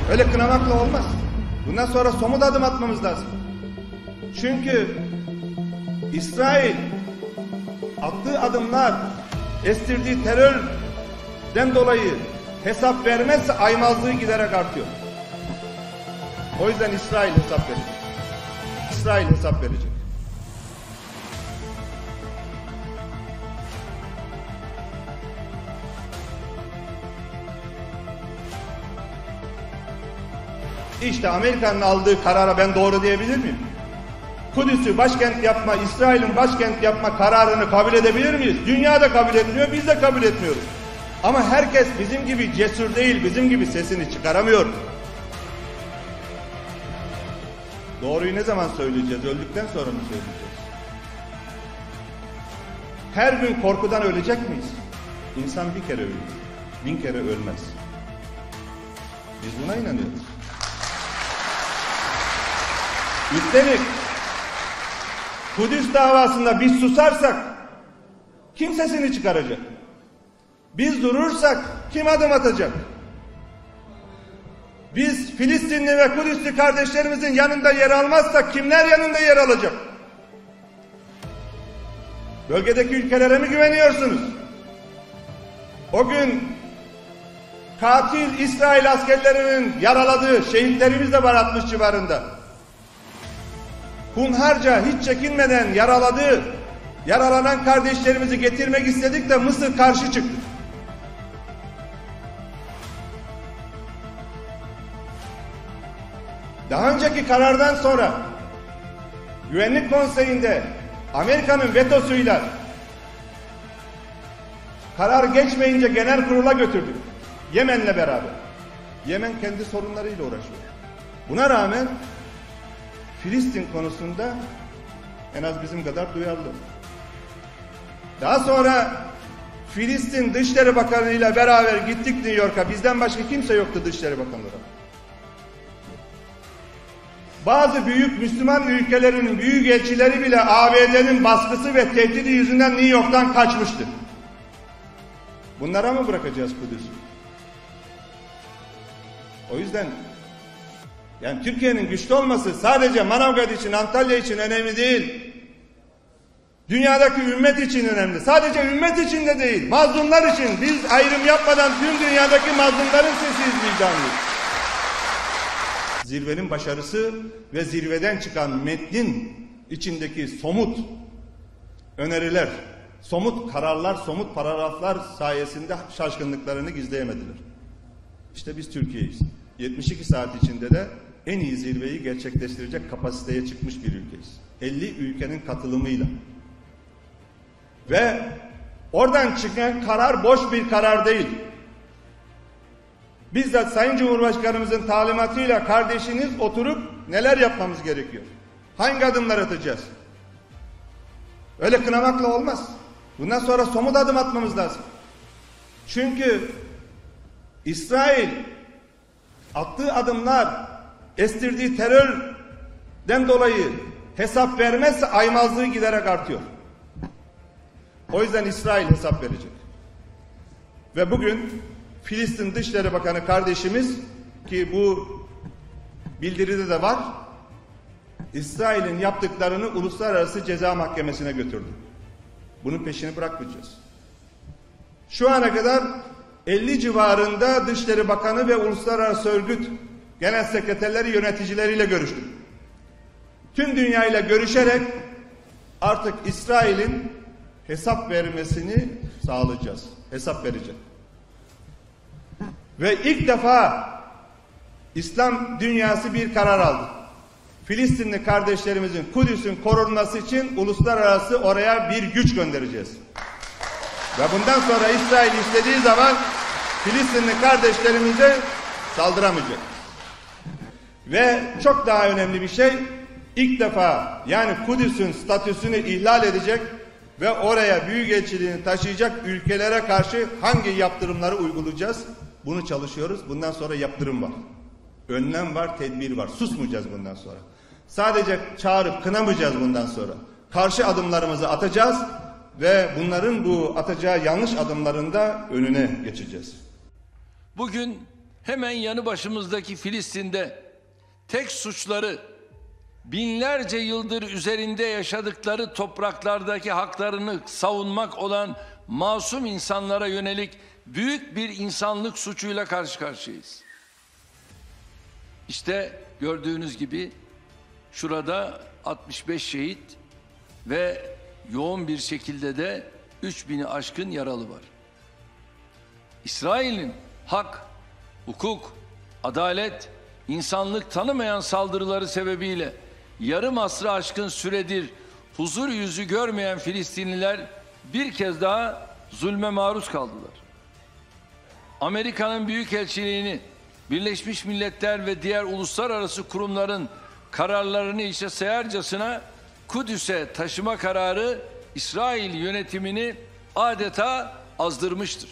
Öyle kınamakla olmaz. Bundan sonra somut adım atmamız lazım. Çünkü İsrail attığı adımlar, estirdiği terörden dolayı hesap vermezse aymazlığı giderek artıyor. O yüzden İsrail hesap verecek. İsrail hesap verecek. İşte Amerika'nın aldığı karara ben doğru diyebilir miyim? Kudüs'ü başkent yapma, İsrail'in başkent yapma kararını kabul edebilir miyiz? Dünya da kabul etmiyor, biz de kabul etmiyoruz. Ama herkes bizim gibi cesur değil, bizim gibi sesini çıkaramıyor. Doğruyu ne zaman söyleyeceğiz? Öldükten sonra mı söyleyeceğiz? Her gün korkudan ölecek miyiz? İnsan bir kere ölür, 1000 kere ölmez. Biz buna inanıyoruz. Üstelik Kudüs davasında biz susarsak kim sesini çıkaracak? Biz durursak kim adım atacak? Biz Filistinli ve Kudüslü kardeşlerimizin yanında yer almazsak kimler yanında yer alacak? Bölgedeki ülkelere mi güveniyorsunuz? O gün katil İsrail askerlerinin yaraladığı şehitlerimiz de var 60 civarında. Hunharca hiç çekinmeden yaralanan kardeşlerimizi getirmek istedik de Mısır karşı çıktı. Daha önceki karardan sonra Güvenlik Konseyi'nde Amerika'nın vetosuyla karar geçmeyince genel kurula götürdük. Yemen'le beraber. Yemen kendi sorunlarıyla uğraşıyor. Buna rağmen Filistin konusunda en az bizim kadar duyarlı. Daha sonra Filistin Dışişleri Bakanı ile beraber gittik New York'a. Bizden başka kimse yoktu Dışişleri Bakanları. Bazı büyük Müslüman ülkelerinin büyük elçileri bile ABD'nin baskısı ve tehdidi yüzünden New York'tan kaçmıştı. Bunlara mı bırakacağız Kudüs'ü? O yüzden yani Türkiye'nin güçlü olması sadece Manavgat için, Antalya için önemli değil. Dünyadaki ümmet için önemli. Sadece ümmet için de değil, mazlumlar için. Biz ayrım yapmadan tüm dünyadaki mazlumların sesiyiz, vicdanlıyız. Zirvenin başarısı ve zirveden çıkan metnin içindeki somut öneriler, somut kararlar, somut paragraflar sayesinde şaşkınlıklarını gizleyemediler. İşte biz Türkiye'yiz. 72 saat içinde de en iyi zirveyi gerçekleştirecek kapasiteye çıkmış bir ülkeyiz. 50 ülkenin katılımıyla. Ve oradan çıkan karar boş bir karar değil. Bizzat Sayın Cumhurbaşkanımızın talimatıyla kardeşiniz oturup neler yapmamız gerekiyor? Hangi adımlar atacağız? Öyle kınamakla olmaz. Bundan sonra somut adım atmamız lazım. Çünkü İsrail attığı adımlar, estirdiği terörden dolayı hesap vermezse aymazlığı giderek artıyor. O yüzden İsrail hesap verecek. Ve bugün Filistin Dışişleri Bakanı kardeşimiz, ki bu bildiride de var, İsrail'in yaptıklarını Uluslararası Ceza Mahkemesi'ne götürdü. Bunun peşini bırakmayacağız. Şu ana kadar 50 civarında Dışişleri Bakanı ve Uluslararası Örgüt Genel Sekreterleri, yöneticileriyle görüştük. Tüm dünyayla görüşerek artık İsrail'in hesap vermesini sağlayacağız. Hesap verecek. Ve ilk defa İslam dünyası bir karar aldı. Filistinli kardeşlerimizin Kudüs'ün korunması için uluslararası oraya bir güç göndereceğiz. Ve bundan sonra İsrail istediği zaman Filistinli kardeşlerimize saldıramayacak. Ve çok daha önemli bir şey, ilk defa yani Kudüs'ün statüsünü ihlal edecek ve oraya büyükelçiliğini taşıyacak ülkelere karşı hangi yaptırımları uygulayacağız? Bunu çalışıyoruz. Bundan sonra yaptırım var. Önlem var, tedbir var. Susmayacağız bundan sonra. Sadece çağırıp kınamayacağız bundan sonra. Karşı adımlarımızı atacağız ve bunların bu atacağı yanlış adımlarında önüne geçeceğiz. Bugün hemen yanı başımızdaki Filistin'de tek suçları binlerce yıldır üzerinde yaşadıkları topraklardaki haklarını savunmak olan masum insanlara yönelik büyük bir insanlık suçuyla karşı karşıyayız. İşte gördüğünüz gibi şurada 65 şehit ve yoğun bir şekilde de 3000'i aşkın yaralı var. İsrail'in hak, hukuk, adalet, insanlık tanımayan saldırıları sebebiyle yarım asrı aşkın süredir huzur yüzü görmeyen Filistinliler bir kez daha zulme maruz kaldılar. Amerika'nın büyükelçiliğini, Birleşmiş Milletler ve diğer uluslararası kurumların kararlarını işe sayarcasına Kudüs'e taşıma kararı İsrail yönetimini adeta azdırmıştır.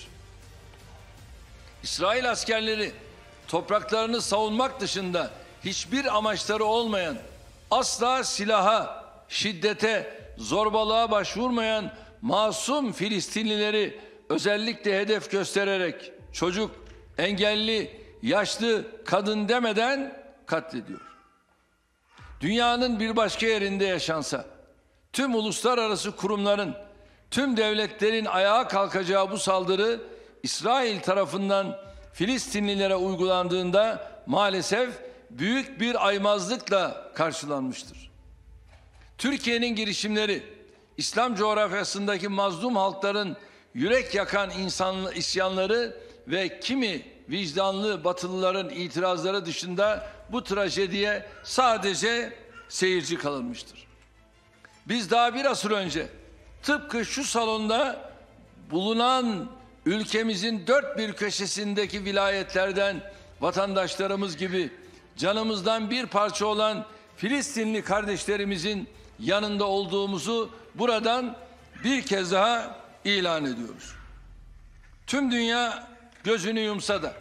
İsrail askerleri topraklarını savunmak dışında hiçbir amaçları olmayan, asla silaha, şiddete, zorbalığa başvurmayan masum Filistinlileri özellikle hedef göstererek çocuk, engelli, yaşlı, kadın demeden katlediyor. Dünyanın bir başka yerinde yaşansa, tüm uluslararası kurumların, tüm devletlerin ayağa kalkacağı bu saldırı İsrail tarafından Filistinlilere uygulandığında maalesef büyük bir aymazlıkla karşılanmıştır. Türkiye'nin girişimleri, İslam coğrafyasındaki mazlum halkların yürek yakan isyanları ve kimi vicdanlı Batılıların itirazları dışında bu trajediye sadece seyirci kalınmıştır. Biz daha bir asır önce tıpkı şu salonda bulunan ülkemizin dört bir köşesindeki vilayetlerden vatandaşlarımız gibi canımızdan bir parça olan Filistinli kardeşlerimizin yanında olduğumuzu buradan bir kez daha ilan ediyoruz. Tüm dünya gözünü yumsa da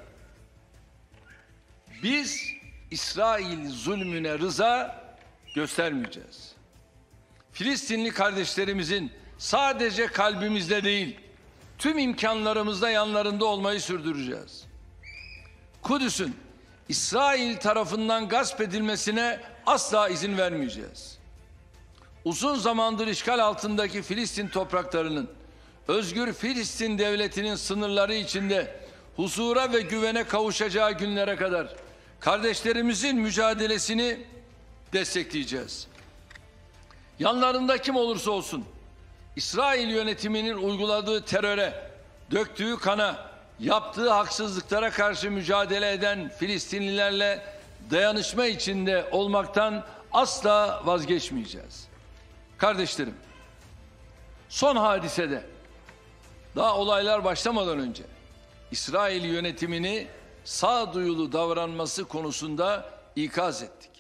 biz İsrail zulmüne rıza göstermeyeceğiz. Filistinli kardeşlerimizin sadece kalbimizde değil, tüm imkanlarımızla yanlarında olmayı sürdüreceğiz. Kudüs'ün İsrail tarafından gasp edilmesine asla izin vermeyeceğiz. Uzun zamandır işgal altındaki Filistin topraklarının, özgür Filistin devletinin sınırları içinde huzura ve güvene kavuşacağı günlere kadar kardeşlerimizin mücadelesini destekleyeceğiz. Yanlarında kim olursa olsun, İsrail yönetiminin uyguladığı teröre, döktüğü kana, yaptığı haksızlıklara karşı mücadele eden Filistinlilerle dayanışma içinde olmaktan asla vazgeçmeyeceğiz. Kardeşlerim, son hadisede, daha olaylar başlamadan önce İsrail yönetimini sağduyulu davranması konusunda ikaz ettik.